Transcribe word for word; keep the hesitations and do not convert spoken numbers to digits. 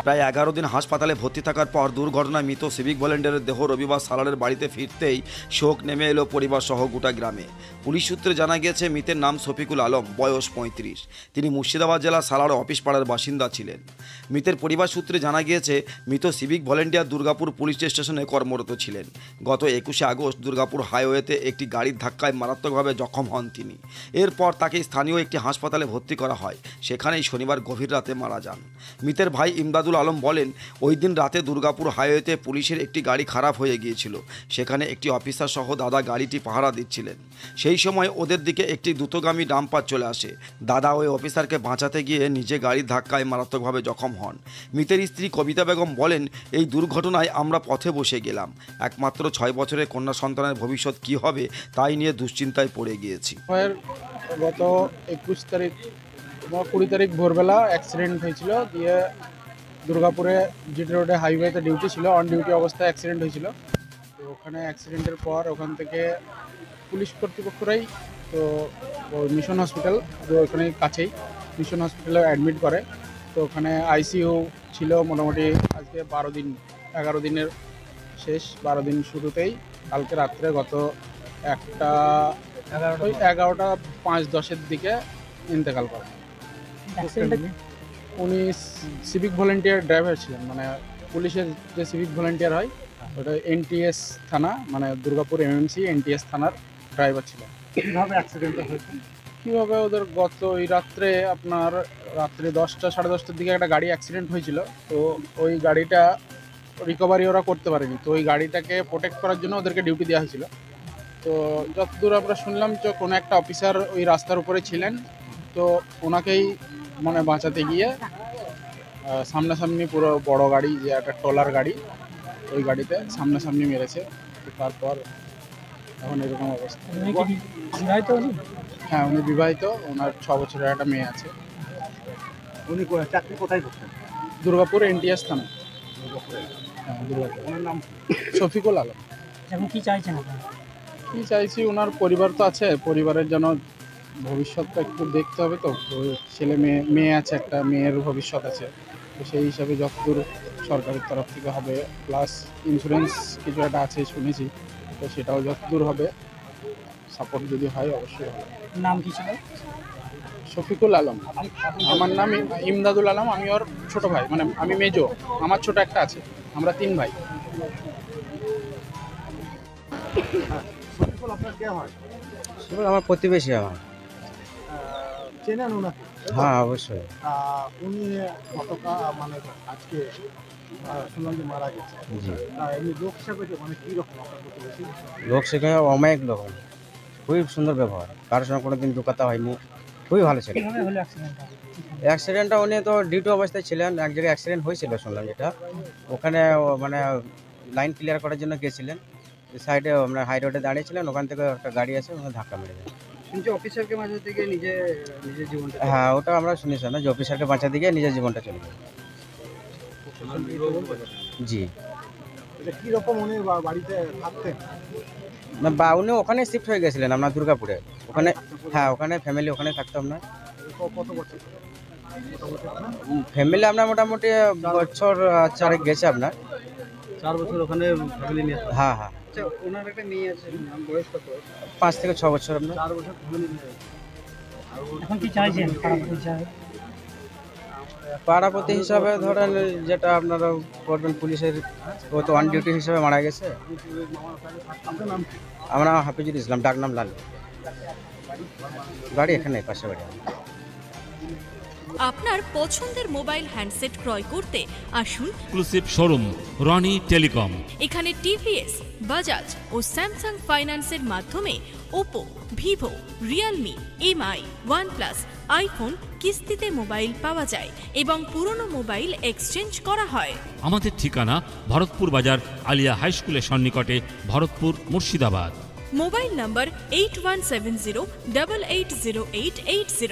প্রায় এগারো দিন হাসপাতালে ভর্তি থাকার পর দুর্ঘটনায় মৃত সিভিক ভলেন্টিয়ারের দেহ রবিবার সালারের বাড়িতে ফিরতেই শোক নেমে এলো পরিবার সহ গোটা গ্রামে। পুলিশ সূত্রে জানা গিয়েছে মৃতের নাম শফিকুল আলম, বয়স পঁয়ত্রিশ। তিনি মুর্শিদাবাদ জেলার সালার অফিস পাড়ার বাসিন্দা ছিলেন। মৃতের পরিবার সূত্রে জানা গিয়েছে মৃত সিভিক ভলেন্টিয়ার দুর্গাপুর পুলিশ স্টেশনে কর্মরত ছিলেন। গত একুশে আগস্ট দুর্গাপুর হাইওয়েতে একটি গাড়ির ধাক্কায় মারাত্মকভাবে জখম হন তিনি। এরপর তাকে স্থানীয় একটি হাসপাতালে ভর্তি করা হয়, সেখানেই শনিবার গভীর রাতে মারা যান। মৃতের ভাই ইমদাদুল আলম বলেন, ওই দিন রাতে দুর্গাপুর হাইওয়েতে পুলিশের একটি গাড়ি খারাপ হয়ে গিয়েছিল। সেখানে একটি অফিসার সহ দাদা গাড়িটি পাহারা দিচ্ছিলেন। সেই সময় ওদের দিকে একটি দ্রুতগামী ডাম্পার চলে আসে। দাদা ওই অফিসারকে বাঁচাতে গিয়ে নিজে গাড়ির ধাক্কায় মারাত্মকভাবে জখম হন। মৃতের স্ত্রী কবিতা বেগম বলেন, এই দুর্ঘটনায় আমরা পথে বসে গেলাম। একমাত্র ছয় বছরের কন্যা সন্তানের ভবিষ্যৎ কী হবে তাই নিয়ে দুশ্চিন্তায় পড়ে গিয়েছি। গত একুশ তারিখ কুড়ি তারিখ ভোরবেলা অ্যাক্সিডেন্ট হয়েছিল। দিয়ে দুর্গাপুরে জিটি রোডে হাইওয়েতে ডিউটি ছিল, অন ডিউটি অবস্থায় অ্যাক্সিডেন্ট হয়েছিল। তো ওখানে অ্যাক্সিডেন্টের পর ওখান থেকে পুলিশ কর্তৃপক্ষরাই তো মিশন হসপিটাল, তো ওখানে কাছেই মিশন হসপিটালে অ্যাডমিট করে। তো ওখানে আইসিইউ ছিল মোটামুটি আজকে বারো দিন, এগারো দিনের শেষ বারো দিন শুরুতেই কালকে রাত্রে গত একটা ওই এগারোটা পাঁচ দশের দিকে ইন্তেকাল করেন। উনি সিভিক ভলেন্টিয়ার ড্রাইভার ছিলেন, মানে পুলিশের যে সিভিক ভলেন্টিয়ার হয় ওটা এনটিএস থানা, মানে দুর্গাপুর এমএমসি এনটিএস থানার ড্রাইভার ছিলেন। কীভাবে অ্যাক্সিডেন্টটা হয়েছে, কীভাবে ওদের গত ওই রাত্রে আপনার রাত্রে দশটা সাড়ে দশটার দিকে একটা গাড়ি অ্যাক্সিডেন্ট হয়েছিল। তো ওই গাড়িটা রিকভারি ওরা করতে পারেনি। তো ওই গাড়িটাকে প্রোটেক্ট করার জন্য ওদেরকে ডিউটি দেওয়া হয়েছিল। তো যতদূর আমরা শুনলাম যে কোনো একটা অফিসার ওই রাস্তার উপরে ছিলেন, তো ওনাকেই মানে বাঁচাতে গিয়ে সামনাসামনি পুরো বড় গাড়ি, যে একটা ট্রলার গাড়ি, ওই গাড়িতে সামনাসামনি মেরেছে। তারপর এখন এরকম অবস্থা। হ্যাঁ, উনি বিবাহিত, ওনার ছ বছরের একটা মেয়ে আছে। উনি চাকরি কোথায় করছেন? দুর্গাপুর এনটিএস থানা। হ্যাঁ, দুর্গাপুর। ওনার নাম শফিকুল আলম। এখন কি চাইছেন আপনারা? কী চাইছি, ওনার পরিবার তো আছে, পরিবারের যেন ভবিষ্যৎটা একটু দেখতে হবে। তো ছেলে মেয়ে মেয়ে আছে, একটা মেয়ের ভবিষ্যৎ আছে। তো সেই হিসাবে যতদূর সরকারের তরফ থেকে হবে, প্লাস ইন্স্যুরেন্স কিছু একটা আছে শুনেছি, তো সেটাও যতদূর হবে সাপোর্ট যদি হয় অবশ্যই হবে। নাম কি ছিল? শফিকুল আলম। আমার নাম ইমদাদুল আলম, আমি ওর ছোট ভাই, মানে আমি মেজো, আমার ছোট একটা আছে, আমরা তিন ভাই। আপনার কে হয়? আমার প্রতিবেশী আমার। চেনেন ওনাকে? হ্যাঁ, অবশ্যই। উনি গতকাল মানে আজকে শুনলাম যে মারা গেছে। জি। এমনি লোক হিসাবে মানে কীরকম আপনার প্রতিবেশী? লোক সেখানে অমায়িক লোক, খুবই সুন্দর ব্যবহার, কারোর সঙ্গে কোনো দিন দোকাতে হয়নি, খুবই ভালো ছিল। কিভাবে হলো অ্যাক্সিডেন্টটা? অ্যাক্সিডেন্টটা উনি তো ডিউটি অবস্থায় ছিলেন, এক জায়গায় অ্যাক্সিডেন্ট হয়েছিল শুনলাম, যেটা ওখানে মানে লাইন ক্লিয়ার করার জন্য গিয়েছিলেন, সাইডে মানে হাই রোডে দাঁড়িয়েছিলেন, ওখান থেকে একটা গাড়ি আছে, ওখানে ধাক্কা মেরে দেয়। শুনছি অফিসারকে বাঁচাতে গিয়ে নিজে নিজের জীবনটা। হ্যাঁ, ওটা আমরা শুনেছিলাম না, যে অফিসারকে বাঁচাতে গিয়ে নিজের জীবনটা চলে যায়। জি। কীরকম উনি বাড়িতে থাকতেন? না, বা উনি ওখানে শিফট হয়ে গেছিলেন আপনার দুর্গাপুরে, ওখানে। হ্যাঁ, ওখানে ফ্যামিলি ওখানে থাকতো আপনার। কত বছর ফ্যামিলি আপনার মোটামুটি বছর চারেক গেছে আপনার। চার বছর ওখানে ফ্যামিলি নিয়ে? হ্যাঁ হ্যাঁ। আচ্ছা, ওনার একটা মেয়ে আছে, বয়স কত? পাঁচ থেকে ছ বছর আপনার। চার বছর ফ্যামিলি নিয়ে। এখন কি চাইছেন পাড়াপতি হিসাবে? পাড়াপতি হিসাবে ধরেন যেটা আপনারা করবেন, পুলিশের ও তো অন ডিউটি হিসাবে মারা গেছে। আপনার নাম কি? আমার নাম হাফিজুল ইসলাম, ডাক নাম লাল। বাড়ি এখানে পাশে বাড়ি। আপনার পছন্দের মোবাইল হ্যান্ডসেট ক্রয় করতে আসুন এক্সক্লুসিভ শোরুম রনি টেলিকম। এখানে টিভিএস, বাজাজ ও স্যামসাং ফাইন্যান্সের মাধ্যমে Oppo, Vivo, Realme, MI, OnePlus, iPhone কিস্তিতে মোবাইল পাওয়া যায় এবং পুরনো মোবাইল এক্সচেঞ্জ করা হয়। আমাদের ঠিকানা ভরতপুর বাজার আলিয়া হাই স্কুলের সন্নিকটে, Bharatpur, Murshidabad. Mobile number eight one seven zero double eight zero eight eight zero.